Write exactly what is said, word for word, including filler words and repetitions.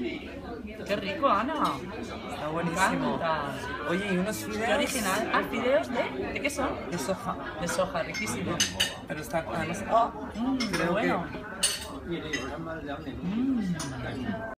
¡Qué rico, Ana! Está Me buenísimo. encanta. Oye, y unos ¡Qué fideos original! ¿Ah, fideos de? ¿De qué son? de soja. De soja, riquísimo. Pero está, además, oh, Mmm, qué creo que bueno. Mmm.